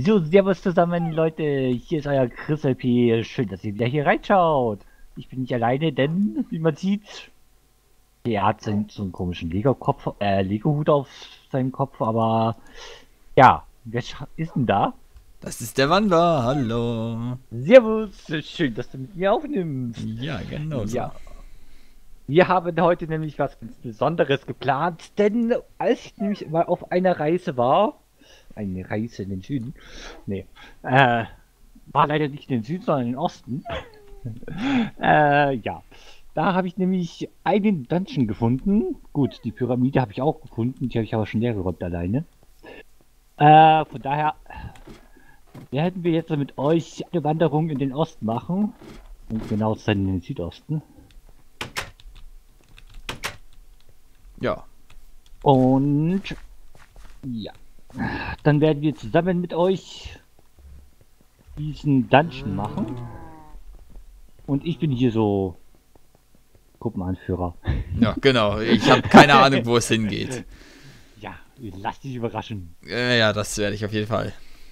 So, servus zusammen, Leute. Hier ist euer Chris LP. Schön, dass ihr wieder hier reinschaut. Ich bin nicht alleine, denn, wie man sieht, er hat so einen komischen Lego-Kopf, Lego-Hut auf seinem Kopf, aber ja, wer ist denn da? Das ist der Wander, hallo. Servus, schön, dass du mit mir aufnimmst. Ja, genau so. Ja. Wir haben heute nämlich was ganz Besonderes geplant, denn als ich nämlich mal auf einer Reise war, eine Reise in den Süden, nee, war leider nicht in den Süden, sondern in den Osten, ja, da habe ich nämlich einen Dungeon gefunden. Gut, die Pyramide habe ich auch gefunden, die habe ich aber schon leer geräumt alleine. Von daher werden wir jetzt mit euch eine Wanderung in den Osten machen, und genau in den Südosten. Ja. Und ja, dann werden wir zusammen mit euch diesen Dungeon machen. Und ich bin hier so Gruppenanführer. Ja, genau. Ich habe keine Ahnung, wo es hingeht. Ja, lass dich überraschen. Ja, das werde ich auf jeden Fall.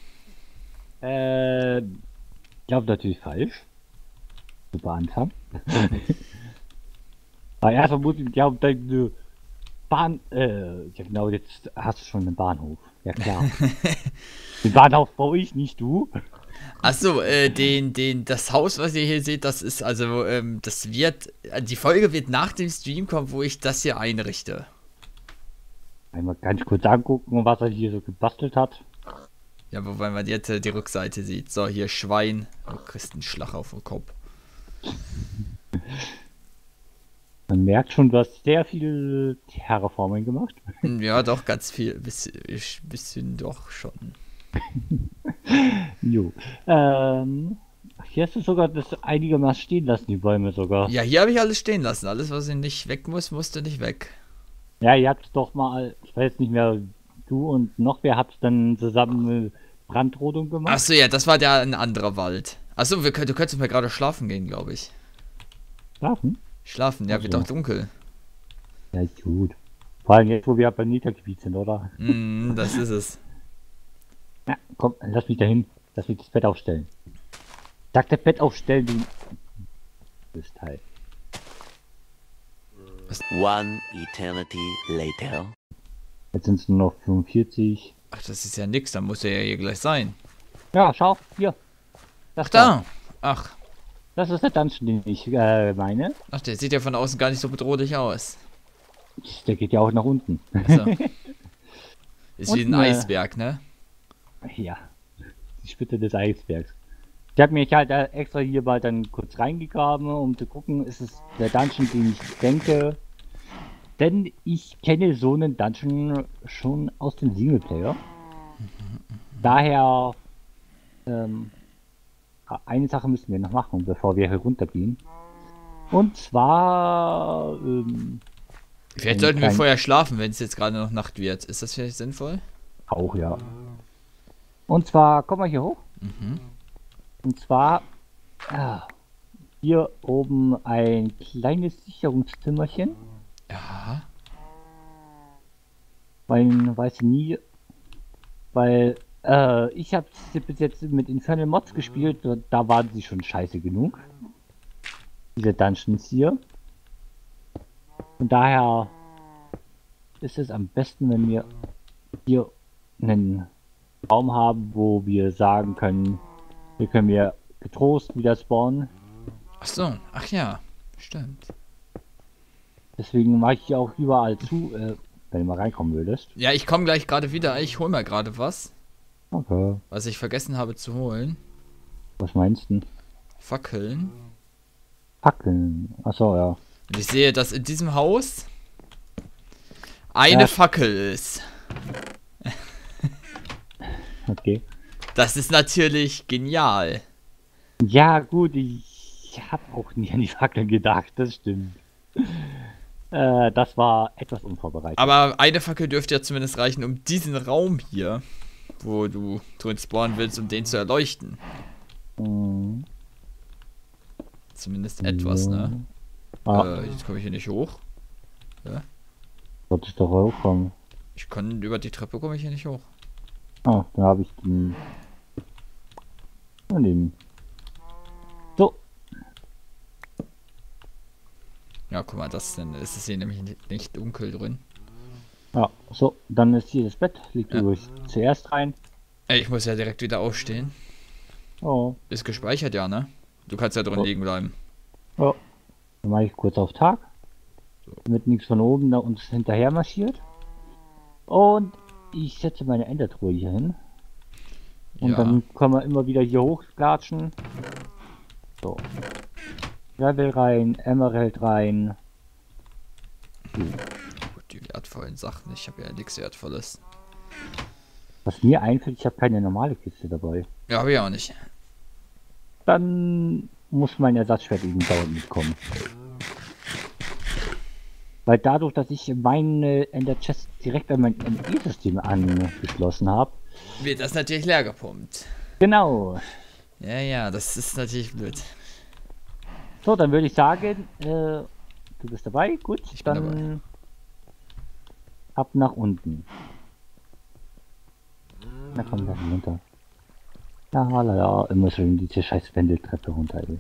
Ich glaube natürlich falsch. Super Anfang. Aber erstmal muss ich glauben, deine Bahn, ja genau, jetzt hast du schon einen Bahnhof. Ja klar. Den Bahnhof baue ich, nicht du. Achso, das Haus, was ihr hier seht, das ist also, die Folge wird nach dem Stream kommen, wo ich das hier einrichte. Einmal ganz kurz angucken, was er hier so gebastelt hat. Ja, wobei man jetzt die Rückseite sieht. So, hier Schwein. Du kriegst einen Schlag auf den Kopf. Man merkt schon, du hast sehr viel Terraforming gemacht. Ja, doch, ganz viel. Bisschen doch schon. Jo. Hier hast du sogar das einigermaßen stehen lassen, die Bäume sogar. Ja, hier habe ich alles stehen lassen. Alles, was nicht weg muss, musste nicht weg. Ja, ihr habt doch mal, ich weiß nicht mehr, du und noch wer habt dann zusammen eine Brandrodung gemacht? Achso, ja, das war ja ein anderer Wald. Achso, du könntest mal gerade schlafen gehen, glaube ich. Schlafen? Schlafen, ja, wird doch dunkel. Ja, gut. Vor allem jetzt, wo wir beim Niedergebiet sind, oder? Das ist es. Ja, komm, lass mich dahin. Lass mich das Bett aufstellen. Sag das Bett aufstellen, du... Das Teil. One eternity later. Jetzt sind es nur noch 45. Ach, das ist ja nix, dann muss er ja hier gleich sein. Ja, schau, hier. Das Ach, da. Ach. Das ist der Dungeon, den ich meine. Ach, der sieht ja von außen gar nicht so bedrohlich aus. Der geht ja auch nach unten. Also. Ist wie ein Und, Eisberg, ne? Ja, die Spitze des Eisbergs. Ich habe mich halt extra hier mal dann kurz reingegraben, um zu gucken, ist es der Dungeon, den ich denke. Denn ich kenne so einen Dungeon schon aus dem Singleplayer. Daher, eine Sache müssen wir noch machen, bevor wir heruntergehen. Und zwar, Vielleicht sollten wir vorher schlafen, wenn es jetzt gerade noch Nacht wird. Ist das vielleicht sinnvoll? auch, ja. Und zwar, kommen wir hier hoch. Und zwar, hier oben ein kleines Sicherungszimmerchen. Ja. Weil, weiß nie, weil, ich habe bis jetzt mit Infernal Mods gespielt, da waren sie schon scheiße genug. Diese Dungeons hier. Und daher ist es am besten, wenn wir hier einen Raum haben, wo wir sagen können, hier können wir getrost wieder spawnen. Ach so, ach ja, stimmt. Deswegen mache ich auch überall zu, wenn du mal reinkommen würdest. Ja, ich komme gleich gerade wieder. Ich hole mal gerade was. Okay. Was ich vergessen habe zu holen. Was meinst du? Fackeln. Fackeln. Achso, ja. Und ich sehe, dass in diesem Haus eine Fackel ist. Okay. Das ist natürlich genial. Ja, gut, ich habe auch nie an die Fackeln gedacht, das stimmt. Das war etwas unvorbereitet. Aber eine Fackel dürfte ja zumindest reichen, um diesen Raum hier, wo du drin spawnen willst, um den zu erleuchten. Mhm. Zumindest etwas, ne? Jetzt komme ich hier nicht hoch. Ja? Sollte ich doch hochkommen. Über die Treppe komme ich hier nicht hoch. Ah, da habe ich den Daneben. So, Ja, guck mal, dann ist es hier nämlich nicht dunkel drin. ja, so, dann ist hier das Bett. Liegt Ja. du zuerst rein. Ey, ich muss ja direkt wieder aufstehen. Oh, Ist gespeichert, ja, ne? Du kannst ja drin Oh. liegen bleiben. oh. Dann mache ich kurz auf Tag. Damit nichts von oben da uns hinterher marschiert. Und ich setze meine Endertruhe hier hin. Und Ja. dann können wir immer wieder hier hochklatschen. So. Gravel rein, Emerald rein. Gut, die wertvollen Sachen. Ich habe ja nichts Wertvolles. Was mir einfällt, ich habe keine normale Kiste dabei. Ja, habe ich auch nicht. Dann muss mein Ersatzschwert eben dauernd mitkommen. Weil dadurch, dass ich meine Ender Chest direkt an mein ME-System angeschlossen habe. Wird das natürlich leer gepumpt. Genau. Ja, ja, das ist natürlich blöd. So, dann würde ich sagen, du bist dabei. Gut, Ich bin dann ab nach unten. Na komm, dann runter. Ja, immer schön diese scheiß Wendeltreppe runter, ey.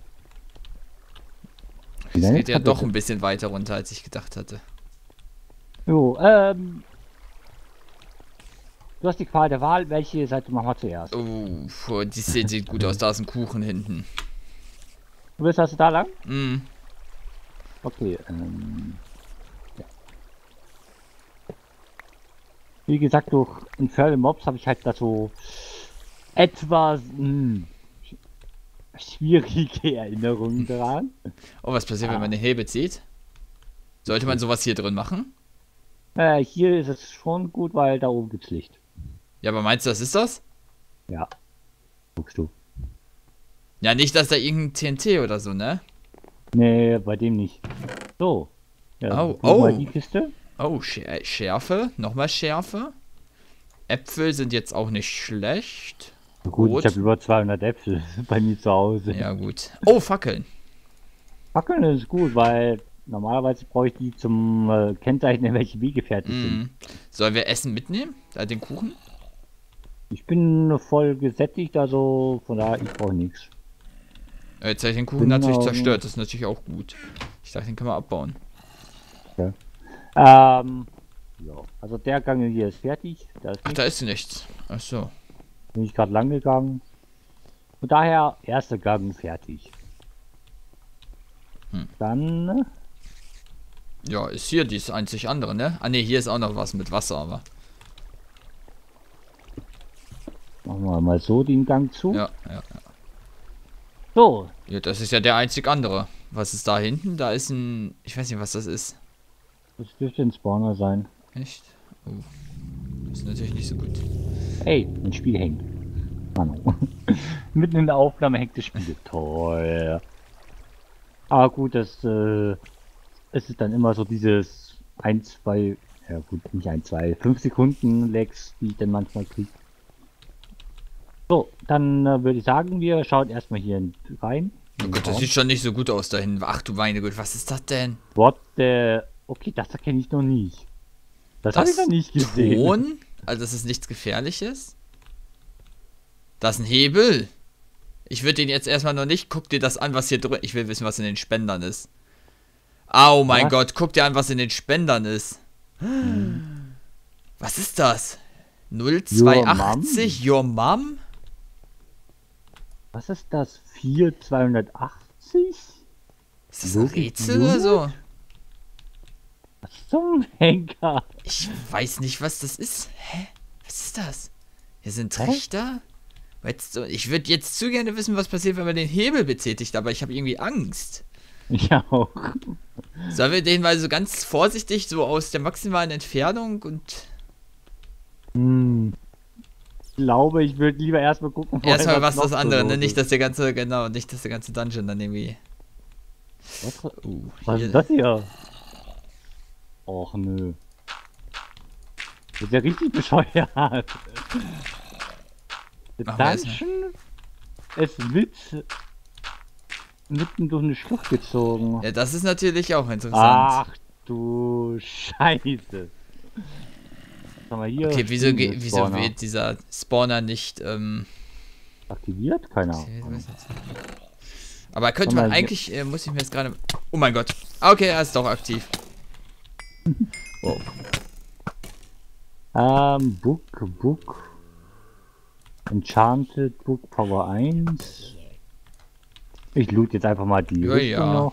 Es geht ja doch ein bisschen weiter runter, als ich gedacht hatte. Jo, du hast die Qual der Wahl. Welche Seite machen wir zuerst? Oh, die sieht gut aus. Da ist ein Kuchen hinten. Du willst also da lang? Mm. Okay, ja. Wie gesagt, durch Infernal Mobs habe ich halt da so etwas schwierige Erinnerungen dran. Oh, was passiert, wenn man den Hebel zieht? Sollte man sowas hier drin machen? Hier ist es schon gut, weil da oben gibt's Licht. Ja, aber meinst du, das ist das? Ja. Guckst du. Ja, nicht, dass da irgendein TNT oder so, ne? Nee, bei dem nicht. So. Ja, Au, guck mal au. die Kiste. Oh, Schärfe. Nochmal Schärfe. Äpfel sind jetzt auch nicht schlecht. Gut, Rot. ich habe über 200 Äpfel bei mir zu Hause. Ja, gut. Oh, Fackeln. Fackeln ist gut, weil normalerweise brauche ich die zum Kennzeichnen, welche Wege fertig sind. Mm. Sollen wir Essen mitnehmen? Da den Kuchen? Ich bin voll gesättigt, also von daher, ich brauche nichts. Jetzt habe ich den Kuchen Genau. natürlich zerstört. Das ist natürlich auch gut. Ich dachte, den können wir abbauen. Ja, also der Gang hier ist fertig. Da ist Ach, nichts. da ist nichts. Ach so. Bin ich gerade lang gegangen. Von daher, erster Gang fertig. Dann Ja, ist hier dieses einzig andere, ne? Ah, ne, hier ist auch noch was mit Wasser, aber. machen wir mal so den Gang zu. Ja. So, Ja, das ist ja der einzig andere. Was ist da hinten? Da ist ein. Ich weiß nicht, was das ist. das dürfte ein Spawner sein. Echt? Oh. Das ist natürlich nicht so gut. Ey, ein Spiel hängt. Manu. Mitten in der Aufnahme hängt das Spiel. Toll. Aber gut, es ist dann immer so dieses 1, 2, ja gut, nicht 1, 2, 5 Sekunden Lags, die ich dann manchmal kriege. So, dann würde ich sagen, wir schauen erstmal hier rein. Oh Gott, das sieht schon nicht so gut aus da hinten. Ach du meine Güte, was ist das denn? What the... Okay, das erkenne ich noch nicht. Das habe ich noch nicht gesehen. Ton? Also das ist nichts Gefährliches? Das ist ein Hebel. Ich würde den jetzt erstmal noch nicht. Guck dir das an, was hier drin. Ich will wissen, was in den Spendern ist. Oh mein Was? Gott, guck dir an, was in den Spendern ist. Was ist das? 0280? Your Mom? Was ist das? 4280? Ist das ein Logik Rätsel oder so? Was zum Henker? Ich weiß nicht, was das ist. Hä? Was ist das? Hier sind Hä? Trichter? Ich würde jetzt zu gerne wissen, was passiert, wenn man den Hebel betätigt, aber ich habe irgendwie Angst. Ich auch. Sollen wir den mal so ganz vorsichtig so aus der maximalen Entfernung und Ich glaube, ich würde lieber erstmal gucken. erstmal was noch das so andere, los ne? Nicht, ist. dass der ganze, genau, nicht, dass der ganze Dungeon dann irgendwie. Was Hier. ist das hier? Och nö. Das ist ja richtig bescheuert. Der Machen wir erst Dungeon ist mitten durch eine Schlucht gezogen. Ja, das ist natürlich auch interessant. Ach du Scheiße. Was haben wir hier? Okay, wieso Spawner. wird dieser Spawner nicht Aktiviert? Keine Ahnung. Aber könnte man eigentlich, muss ich mir jetzt gerade... Oh mein Gott. Okay, er ist doch aktiv. Wow. Book. Enchanted Book Power 1. Ich loot jetzt einfach mal die Rüstung noch.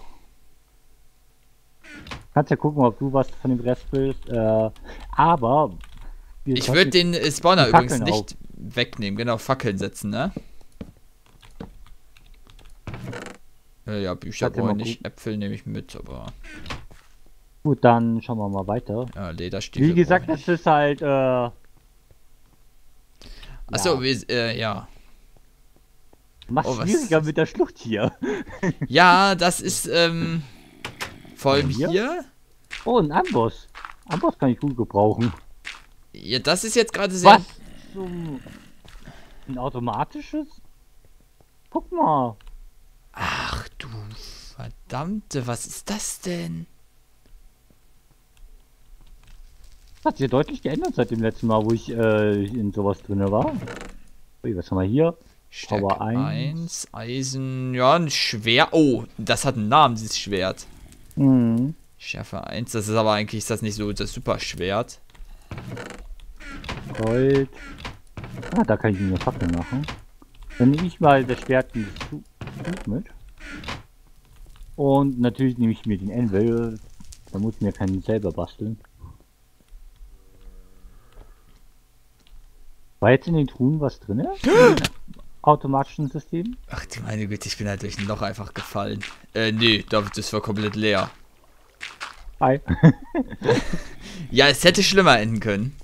Kannst ja gucken, ob du was von dem Rest willst. Aber... Ich würde den Spawner übrigens nicht wegnehmen. Genau, Fackeln setzen, ne? Ja, Bücher brauche ich nicht. Äpfel nehme ich mit, aber... Gut, dann schauen wir mal weiter. Ja, Lederstiefel. Wie gesagt, das ist halt, Achso, ja. Mach's schwieriger mit der Schlucht hier. Ja, das ist, vor allem hier. Oh, ein Amboss. Amboss kann ich gut gebrauchen. Ja, das ist jetzt gerade sehr... Was? Ein automatisches? Guck mal. Ach du verdammte, was ist das denn? Das hat sich ja deutlich geändert seit dem letzten Mal, wo ich in sowas drin war. Ui, was haben wir hier? Stärke Power 1, Eisen, ja, ein Schwert. Oh, das hat einen Namen, dieses Schwert. Mhm. Schärfe 1, das ist aber eigentlich, ist das nicht so das Superschwert. Gold. Ah, da kann ich mir eine Fackel machen. Dann nehme ich mal das Schwert mit. Und natürlich nehme ich mir den Anvil. Da muss ich mir keinen selber basteln. War jetzt in den Truhen was drin? Automatischen System? Ach du meine Güte, ich bin halt durch ein Loch einfach gefallen. Nee, das war komplett leer. Hi. Ja, es hätte schlimmer enden können.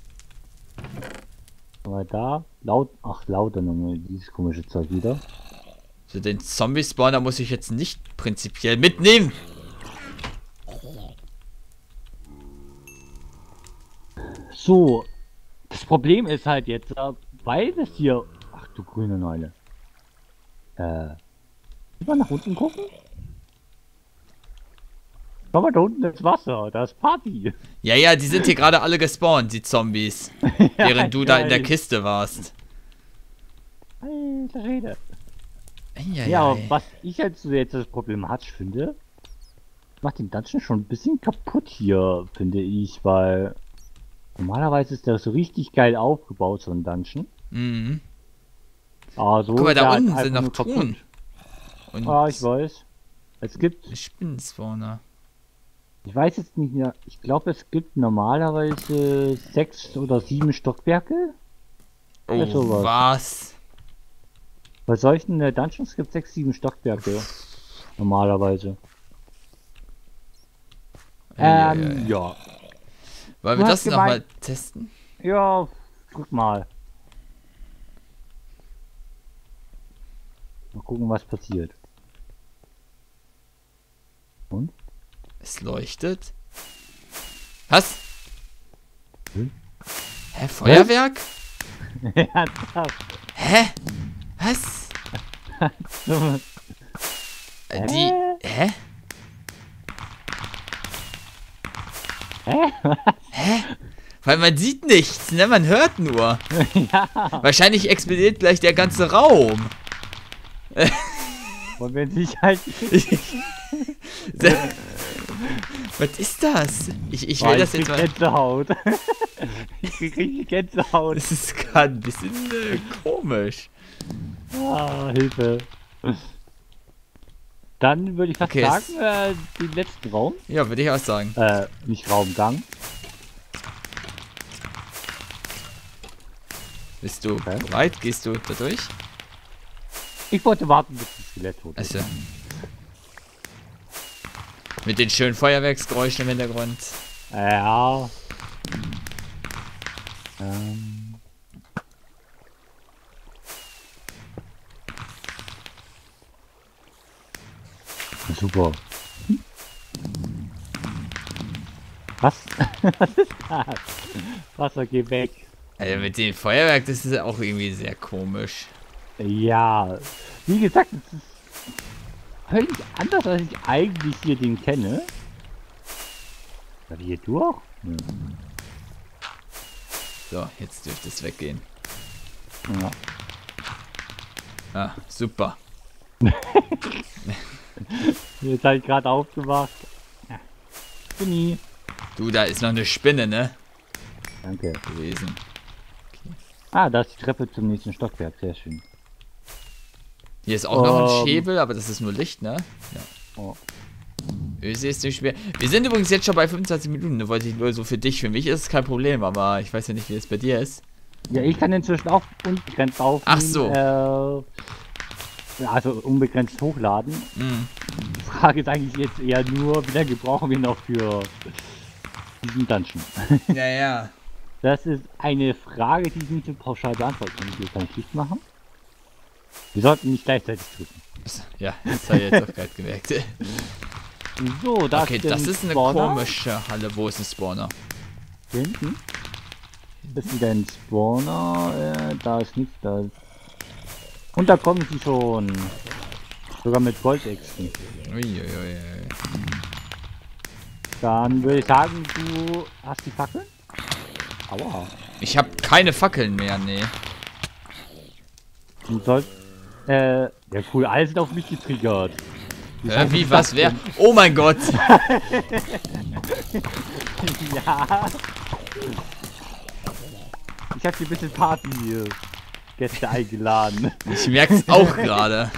Aber da, lauter nochmal dieses komische Zeug wieder. So, den Zombie-Spawner muss ich jetzt nicht prinzipiell mitnehmen. So, das Problem ist halt jetzt, weil das hier... Ach du grüne Neule. Mal nach unten gucken? Schau mal, da unten ist Wasser, da ist Party. Ja, die sind hier gerade alle gespawnt, die Zombies. Ja, während du da in der Kiste warst. Alter Rede. Ja, Ja, aber was ich halt so jetzt das problematisch finde, macht den Dungeon schon ein bisschen kaputt hier, finde ich, weil normalerweise ist der so richtig geil aufgebaut, so ein Dungeon. Mhm. Also, guck mal, da unten sind noch Truhen. Und ich weiß. Es gibt... Spinnenspawner. Ich weiß jetzt nicht mehr. Ich glaube, es gibt normalerweise 6 oder 7 Stockwerke. Oh, was? Bei solchen Dungeons gibt es 6, 7 Stockwerke. Normalerweise. Ja. Wollen wir das nochmal testen? Ja, guck mal. Mal gucken, was passiert. Und? Es leuchtet. Was? Hm? Hä, Feuerwerk? Ernsthaft? Hä? Was? Hä? Hä? Weil man sieht nichts, ne? Man hört nur. Ja. Wahrscheinlich explodiert gleich der ganze Raum. Und wenn sich halt... Was ist das? Ich will das jetzt mal... Gänsehaut. Ich krieg richtig Gänsehaut. Das ist gerade ein bisschen komisch. Ah, Hilfe. Dann würde ich fast sagen, den letzten Raum. Ja, würde ich auch sagen. Nicht Raumgang. Bist du bereit? Gehst du da durch? Ich wollte warten, bis das Skelett tot ist. Also. Mit den schönen Feuerwerksgeräuschen im Hintergrund. Ja. Super. Was? Was ist das? Wasser, geh weg. Also mit dem Feuerwerk, das ist auch irgendwie sehr komisch. Ja, wie gesagt, es ist völlig anders, als ich eigentlich hier den kenne. War die hier durch? Ja. So, jetzt dürfte es weggehen. Ja. Ah, super. Jetzt habe ich gerade aufgemacht. Ja. Spinni. Du, da ist noch eine Spinne, ne? Danke. Gewesen. Ah, da ist die Treppe zum nächsten Stockwerk. Sehr schön. Hier ist auch noch ein Hebel, aber das ist nur Licht, ne? Ja. Oh. Öse ist nicht schwer. Wir sind übrigens jetzt schon bei 25 Minuten. Da wollte ich nur so für dich. Für mich ist es kein Problem, aber ich weiß ja nicht, wie es bei dir ist. Ja, ich kann inzwischen auch unbegrenzt aufnehmen. Ach so. Also unbegrenzt hochladen. Mhm. Die Frage ist eigentlich jetzt eher nur, wie lange brauchen wir noch für diesen Dungeon? Ja, ja. Das ist eine Frage, die ich nicht so pauschal beantworten kann. Hier kann ich Licht machen. Wir sollten nicht gleichzeitig drücken. Ja, das habe ich jetzt auch gerade gemerkt. So, da Okay, das ist eine komische Halle. Wo ist ein Spawner? Hier hinten. Das ist wieder ein Spawner. Da ist nichts. Da ist... Und da kommen sie schon. Sogar mit Goldechsen. Uiuiui. Dann würde ich sagen, du hast die Fackel? Aua. Ich habe keine Fackeln mehr, nee. Du sollst. Ja cool, alles sind auf mich getriggert. Wie, was, wer? Oh mein Gott! Ja. Ich habe hier ein bisschen Party-Gäste eingeladen. Ich merk's auch gerade.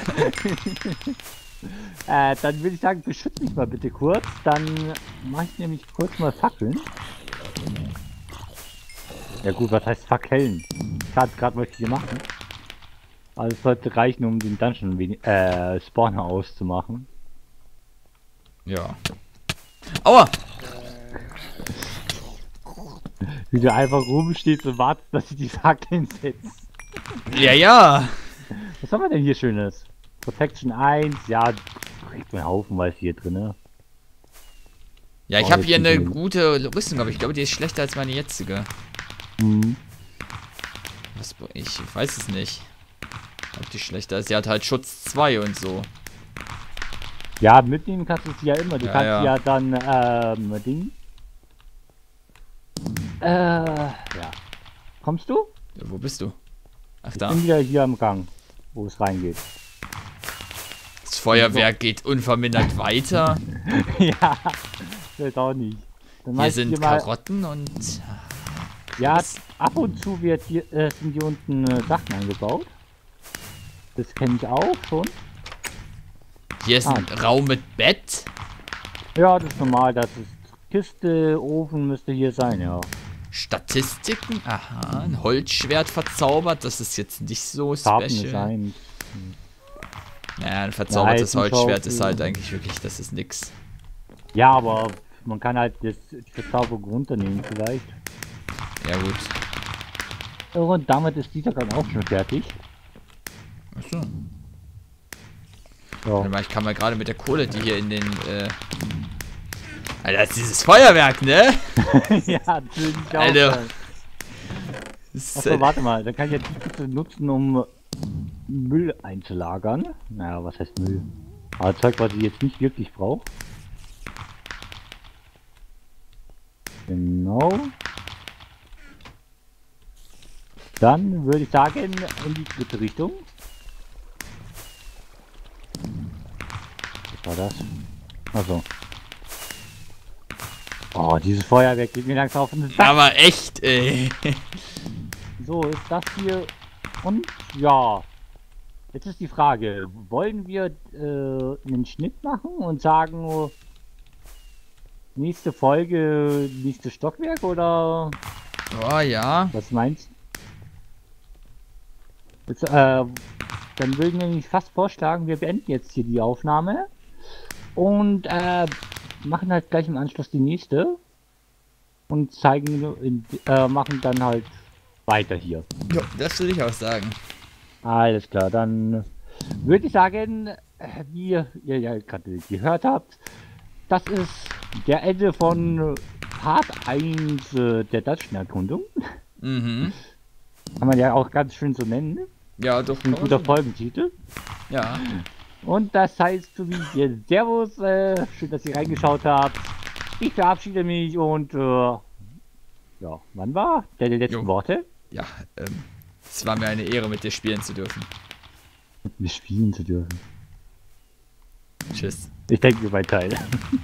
Dann würde ich sagen, beschütz mich mal bitte kurz. Dann mache ich nämlich kurz mal Fackeln. Ja gut, was heißt Fackeln? Ich kann gerade was hier machen. Aber es sollte reichen, um den Dungeon Spawner auszumachen. Ja. Aua! Wie du einfach rumstehst und wartest, dass ich die Fackeln setze. Ja, ja! Was haben wir denn hier Schönes? Protection 1, ja, kriegt mir haufenweise hier drin, ne? Ja, ich habe hier eine gute Rüstung, aber ich glaube, die ist schlechter als meine jetzige. Mhm. Was, ich weiß es nicht. Ob die schlechter ist. Sie hat halt Schutz 2 und so. Ja, mitnehmen kannst du sie ja immer. Du Ja, kannst ja. ja dann, Ding. Ja. Kommst du? Ja, wo bist du? Ach, Ich da. bin wieder hier am Gang, wo es reingeht. Das Feuerwerk geht unvermindert weiter. Ja, weiß auch nicht. Dann mach Hier ich sind mal, Karotten und... ja, ab und zu wird hier, sind hier unten Sachen eingebaut. Das kenne ich auch schon. Hier ist ein Raum mit Bett. Ja, das ist normal. Das ist Kiste, Ofen müsste hier sein, ja. Statistiken. Aha, ein Holzschwert verzaubert. Das ist jetzt nicht so Farben special. sein. Naja, ein verzaubertes Eisenschaufel. Holzschwert ist halt eigentlich wirklich, das ist nix. Ja, aber man kann halt das, die Verzauberung runternehmen vielleicht. Ja gut. Und damit ist dieser Gang auch schon fertig. Achso. Ja. Warte mal, ich kann mal gerade mit der Kohle, die hier in den, Alter, das ist dieses Feuerwerk, ne? Ja, natürlich auch. Alter. sein. Achso, warte mal, dann kann ich ja die Kiste nutzen, um Müll einzulagern. Naja, was heißt Müll? Aber Zeug, was ich jetzt nicht wirklich brauche. Genau. Dann würde ich sagen, in die dritte Richtung. Was war das? Achso. Oh, dieses Feuerwerk geht mir langsam auf den Sack. Aber echt, ey. So, ist das hier. Und ja. Jetzt ist die Frage, wollen wir einen Schnitt machen und sagen, oh, nächste Folge, nächstes Stockwerk oder Oh ja. was meinst du? Jetzt, dann würde ich nämlich fast vorschlagen, wir beenden jetzt hier die Aufnahme und machen halt gleich im Anschluss die nächste und zeigen, machen dann halt weiter hier. Ja, das will ich auch sagen. Alles klar, dann würde ich sagen, wie ihr ja gerade gehört habt, das ist der Ende von Part 1 der Dungeon-Erkundung. Mhm. Kann man ja auch ganz schön so nennen. Ja, doch. Ein guter Folgentitel. Ja. Und das heißt für mich hier Servus, schön, dass ihr reingeschaut habt. Ich verabschiede mich und ja, wann war der letzten Jo. Worte? Ja, es war mir eine Ehre, mit dir spielen zu dürfen. mit mir spielen zu dürfen. Tschüss. Ich denke mir bei Teil.